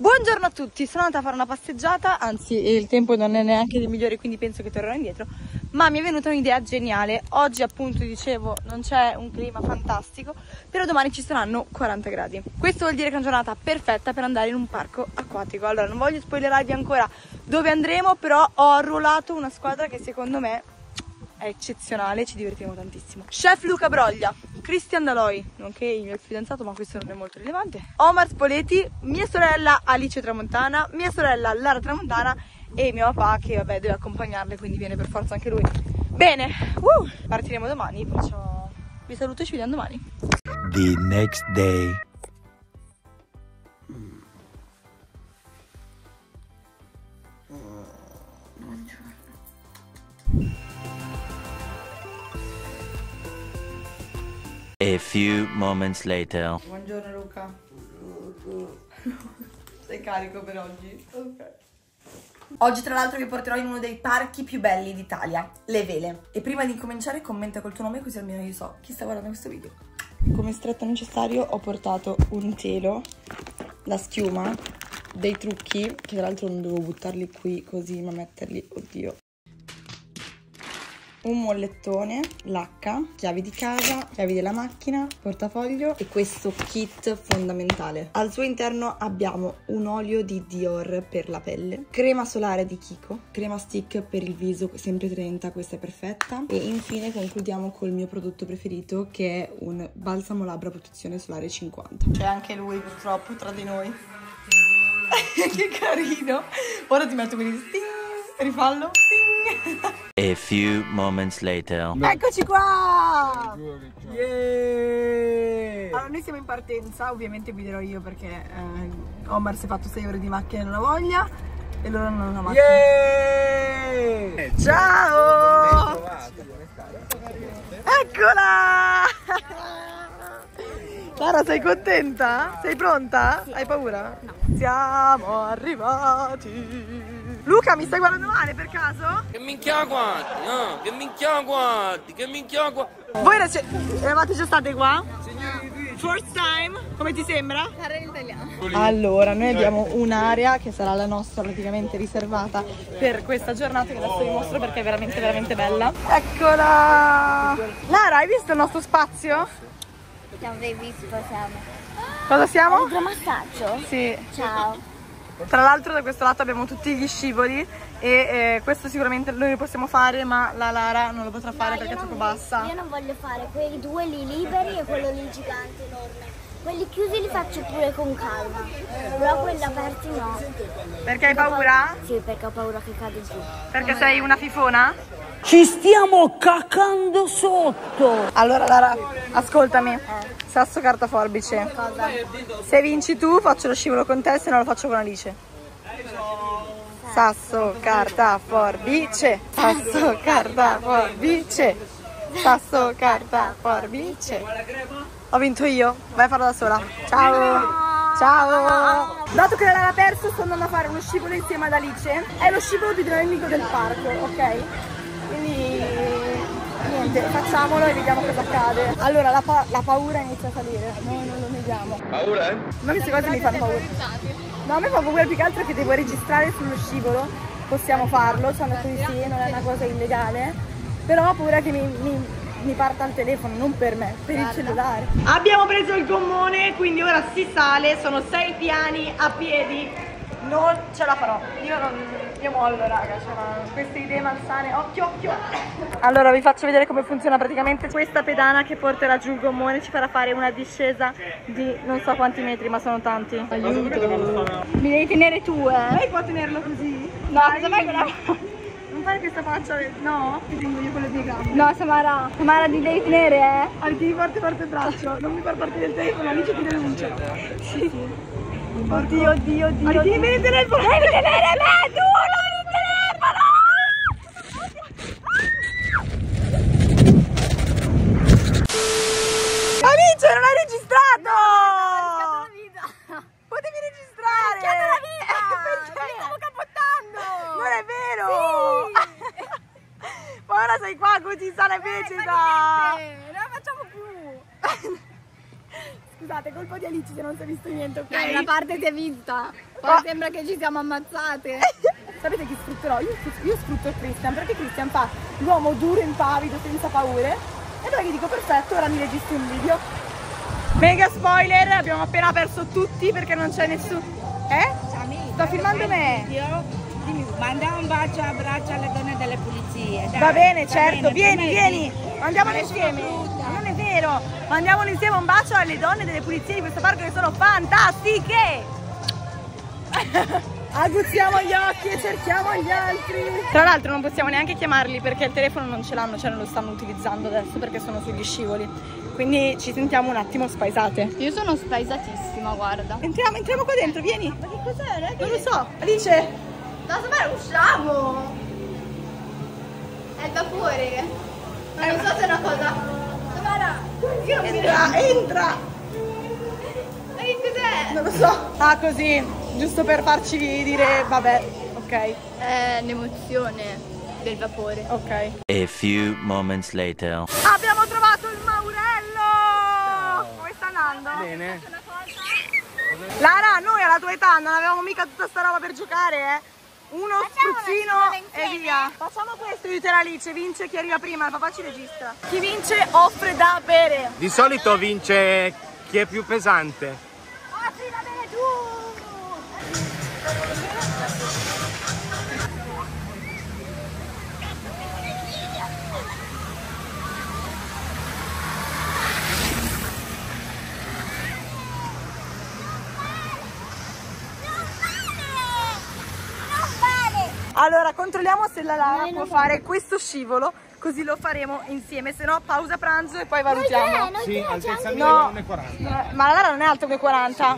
Buongiorno a tutti, sono andata a fare una passeggiata, anzi il tempo non è neanche dei migliori, quindi penso che tornerò indietro, ma mi è venuta un'idea geniale. Oggi appunto dicevo non c'è un clima fantastico, però domani ci saranno 40 gradi. Questo vuol dire che è una giornata perfetta per andare in un parco acquatico. Allora non voglio spoilerarvi ancora dove andremo, però ho arruolato una squadra che secondo me è eccezionale, ci divertiremo tantissimo. Chef Luca Broglia, Cristian Daloi, nonché il mio fidanzato, ma questo non è molto rilevante, Omar Spoleti, mia sorella Alice Tramontana, mia sorella Lara Tramontana e mio papà che vabbè deve accompagnarle, quindi viene per forza anche lui. Bene, partiremo domani, perciò vi saluto e ci vediamo domani. The next day. A few moments later. Buongiorno Luca. Sei carico per oggi? Ok. Oggi tra l'altro vi porterò in uno dei parchi più belli d'Italia, Le Vele. E prima di incominciare commenta col tuo nome così almeno io so chi sta guardando questo video. Come stretto necessario ho portato un telo, la schiuma, dei trucchi, che tra l'altro non dovevo buttarli qui così ma metterli, oddio. Un mollettone, l'H, chiavi di casa, chiavi della macchina, portafoglio e questo kit fondamentale. Al suo interno abbiamo un olio di Dior per la pelle, crema solare di Kiko, crema stick per il viso, sempre 30, questa è perfetta. E infine concludiamo col mio prodotto preferito che è un balsamo labbra protezione solare 50. C'è anche lui purtroppo tra di noi. Che carino! Ora ti metto quelli sting, rifallo. A few moments later. Eccoci qua! Yeah! Allora noi siamo in partenza, ovviamente guiderò io perché Omar si è fatto 6 ore di macchina e non ha voglia e loro non hanno macchina. Yeah! Ciao! Eccola! Lara, sei contenta? Sei pronta? Hai paura? No. Siamo arrivati! Luca, mi stai guardando male per caso? Che minchia guardi, no? Che minchia guardi, che minchia guardi. Voi eravate già state qua? First time? Come ti sembra? Parla in italiano. Allora, noi abbiamo un'area che sarà la nostra praticamente riservata per questa giornata, che adesso vi mostro perché è veramente veramente bella. Eccola! Lara, hai visto il nostro spazio? Siamo dei visto, siamo. Cosa siamo? Idromassaggio? Sì. Ciao. Tra l'altro da questo lato abbiamo tutti gli scivoli e questo sicuramente noi lo possiamo fare, ma la Lara non lo potrà fare perché è troppo bassa. Io non voglio fare quei due lì liberi e quello lì gigante enorme. Quelli chiusi li faccio pure con calma, però quelli aperti no. Perché hai paura? Sì, perché ho paura che cade giù. Perché sei una fifona? Ci stiamo cacando sotto! Allora Lara, ascoltami, sasso carta forbice. Cosa? Se vinci tu faccio lo scivolo con te, se no lo faccio con Alice. Sasso, carta, forbice. Sasso, carta, forbice. Sasso, carta, forbice. Ho vinto io, vai a farlo da sola. Ciao! Ciao! Dato che Lara ha perso, sto andando a fare uno scivolo insieme ad Alice. È lo scivolo più dinamico del parco, ok? Quindi niente, facciamolo e vediamo cosa accade. Allora la paura inizia a salire, noi non lo neghiamo. Paura, eh? Ma queste cose mi fanno paura. No, a me fa paura più che altro che devo registrare sullo scivolo. Possiamo farlo, ci hanno detto di sì, non è una cosa illegale. Però ho paura che mi parta il telefono, non per me, per il cellulare. Abbiamo preso il gommone, quindi ora si sale, sono 6 piani a piedi. Non ce la farò, io mollo raga, cioè, queste idee malsane, occhio occhio. Allora vi faccio vedere come funziona praticamente questa pedana che porterà giù il gommone, ci farà fare una discesa di non so quanti metri, ma sono tanti. Aiuto. Mi devi tenere tu, Lei può tenerlo così? No, cosa fai con la... Non fare questa faccia, no? Ti tengo io con le mie gambe. No, Samara, ti devi tenere, tieni forte forte il braccio, non mi far partire il telefono, Alice ti denuncia. Sì. Oddio, oddio, oddio. Tieni bene il telefono! Devi tenere me, tu! Non il telefono! Alice, non hai registrato! No, mi ha rischiato la vita! Potevi registrare! Mi ha rischiato la vita! Perché? Mi stavo capottando! Non è vero! Sì! Ma ora sei qua così sana e beceta! Non la facciamo più! scusate, è colpa di Alice se non si è visto niente, ok? Una parte si è vista. Poi sembra che ci siamo ammazzate. Sapete chi sfrutterò? Io sfrutto Christian, perché Christian fa l'uomo duro, impavido, senza paure. E allora gli dico perfetto, ora mi registri un video. Mega spoiler, abbiamo appena perso tutti perché non c'è nessuno. Sto filmando me. Dimmi, manda un bacio, abbraccio alle donne delle pulizie. Dai, Va bene, certo, bene, vieni. Mandiamolo insieme. Non è vero. Mandiamolo insieme un bacio alle donne delle pulizie di questo parco che sono fantastiche. Aguzziamo gli occhi e cerchiamo gli altri. Tra l'altro non possiamo neanche chiamarli perché il telefono non ce l'hanno, cioè non lo stanno utilizzando adesso perché sono sugli scivoli. Quindi ci sentiamo un attimo spaesate. Io sono spaesatissima, guarda. Entriamo qua dentro, vieni. Ma che cos'è? Non lo so. Alice. Da dove usciamo? È il vapore. Ma non so se è una cosa. Dov'era? Entra. Ma che cos'è? Non lo so. Ah, così, giusto per farci dire, vabbè, ok. È l'emozione del vapore. Ok. A few moments later. Abbiamo trovato il Maurello! Come sta andando? Bene. Lara, noi alla tua età non avevamo mica tutta sta roba per giocare, eh? Uno spruzzino e via. Facciamo questo, io te Alice, vince chi arriva prima, il papà ci registra. Chi vince offre da bere. Di solito vince chi è più pesante. Offri da bere tu! Allora, controlliamo se la Lara può fare questo scivolo, così lo faremo insieme, se no pausa pranzo e poi valutiamo. Sì, altezza No, minima 1,40. ma la Lara non è alto come 40.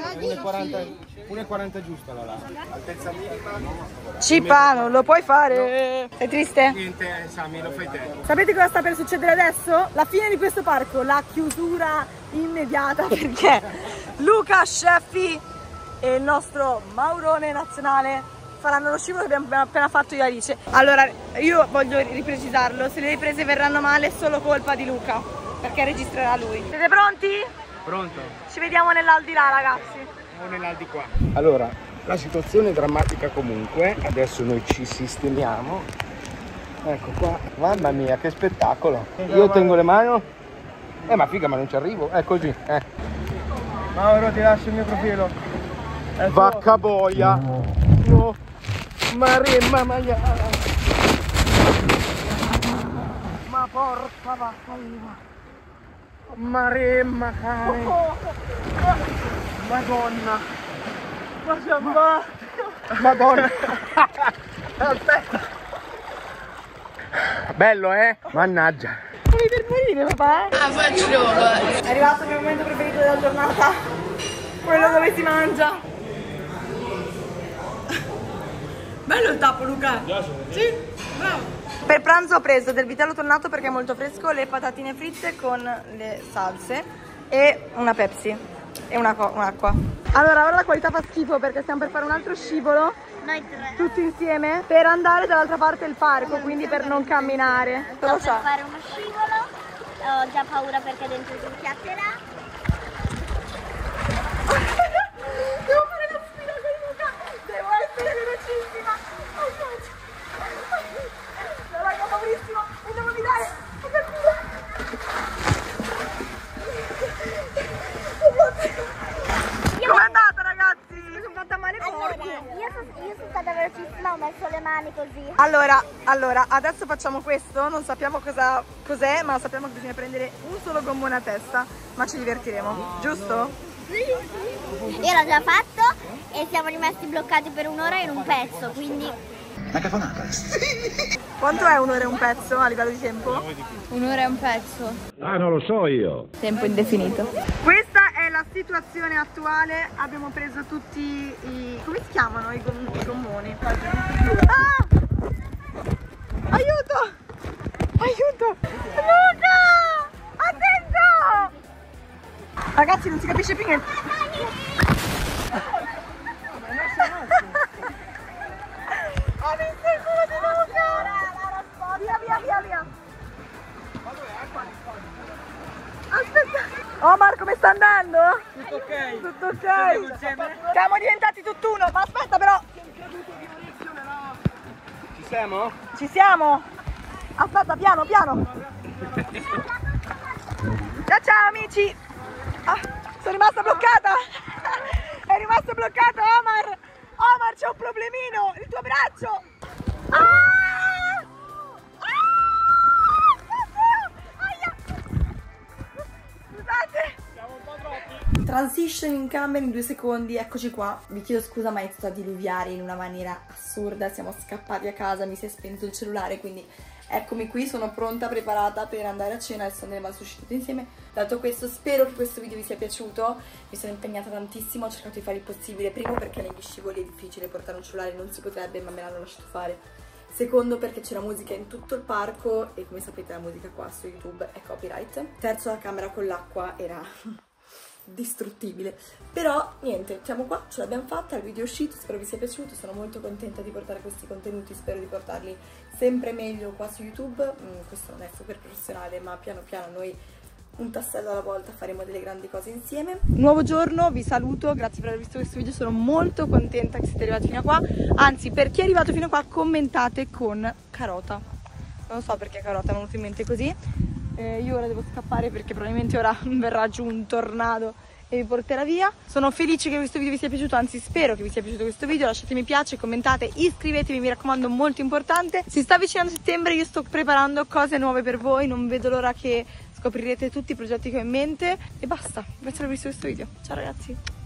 1,40 giusta la Lara. Altezza minima. Cipa, non lo puoi fare. Sei triste? Niente, Sami, lo fai te. Sapete cosa sta per succedere adesso? La fine di questo parco, la chiusura immediata perché Luca, Sheffi e il nostro Maurone nazionale faranno lo scivolo che abbiamo appena fatto io e Alice. Allora, io voglio riprecisarlo, se le riprese verranno male è solo colpa di Luca, perché registrerà lui. Siete pronti? Pronto? Ci vediamo nell'aldilà, ragazzi. O nell'aldi qua. Allora, la situazione è drammatica comunque. Adesso noi ci sistemiamo. Ecco qua. Mamma mia, che spettacolo. Io tengo le mani. Ma figa, ma non ci arrivo. È così. Mauro, ti lascio il mio profilo. Vacca boia. No. Maremma maiala. Ma porca vacca io. Maremma cane. Madonna. Ma siamo fatti. Madonna. Aspetta. Bello, Mannaggia. Stavi per morire, papà? È arrivato il mio momento preferito della giornata. Quello dove si mangia. Bello il tappo, Luca. Sì, bravo. Per pranzo ho preso del vitello tonnato perché è molto fresco, le patatine fritte con le salse e una Pepsi e un'acqua. Allora, ora la qualità fa schifo perché stiamo per fare un altro scivolo. Noi tre. Tutti insieme per andare dall'altra parte del parco, quindi per non camminare. Sto per fare uno scivolo, ho già paura perché dentro si schiatterà. Devo fare la sfida con Luca, devo essere velocissima. Raga, paurissimo, mi devo guidare. Com'è andata, ragazzi? Mi sono fatta male forte. Io sono stata velocissima, ho messo le mani così. Allora, adesso facciamo questo, non sappiamo cos'è, ma sappiamo che bisogna prendere un solo gommone a testa, ma ci divertiremo, giusto? Io l'ho già fatto e siamo rimasti bloccati per un'ora in un pezzo, quindi... Una cafonata. Quanto è un'ora e un pezzo a livello di tempo? Un'ora e un pezzo. Ah, non lo so io. Tempo indefinito. Questa è la situazione attuale, abbiamo preso tutti i... come si chiamano i gommoni? Ah! Aiuto! Aiuto! Luca! Attento! Ragazzi, non si capisce più niente. Ho visto il culo di Luca! Via! Aspetta! Oh, Marco, come sta andando? Tutto ok. Siamo diventati tutt'uno, ma aspetta però. Ci siamo? Ci siamo. Aspetta, piano, piano. Ciao ciao amici. Ah, sono rimasta bloccata. È rimasto bloccato Omar. Omar, c'è un problemino. Il tuo braccio. Transition in camera in 2 secondi, eccoci qua. Vi chiedo scusa ma è iniziato a diluviare in una maniera assurda, siamo scappati a casa, mi si è spento il cellulare, quindi eccomi qui, sono pronta, preparata per andare a cena, adesso andremo al sushi tutti insieme. Dato questo, spero che questo video vi sia piaciuto, mi sono impegnata tantissimo, ho cercato di fare il possibile, primo perché negli scivoli è difficile portare un cellulare, non si potrebbe, ma me l'hanno lasciato fare. Secondo perché c'è la musica in tutto il parco e come sapete la musica qua su YouTube è copyright. Terzo, la camera con l'acqua era distruttibile, però niente, siamo qua, ce l'abbiamo fatta, il video è uscito, spero vi sia piaciuto, sono molto contenta di portare questi contenuti, spero di portarli sempre meglio qua su YouTube. Questo non è super professionale, ma piano piano noi un tassello alla volta faremo delle grandi cose insieme. Nuovo giorno, vi saluto, grazie per aver visto questo video, sono molto contenta che siete arrivati fino a qua, anzi per chi è arrivato fino a qua commentate con carota, non so perché carota, mi è venuto in mente così. Io ora devo scappare perché probabilmente ora verrà giù un tornado e vi porterà via. Sono felice che questo video vi sia piaciuto, anzi spero che vi sia piaciuto questo video. Lasciate mi piace, commentate, iscrivetevi, mi raccomando, molto importante. Si sta avvicinando settembre, io sto preparando cose nuove per voi, non vedo l'ora che scoprirete tutti i progetti che ho in mente. E basta, grazie per aver visto questo video, ciao ragazzi.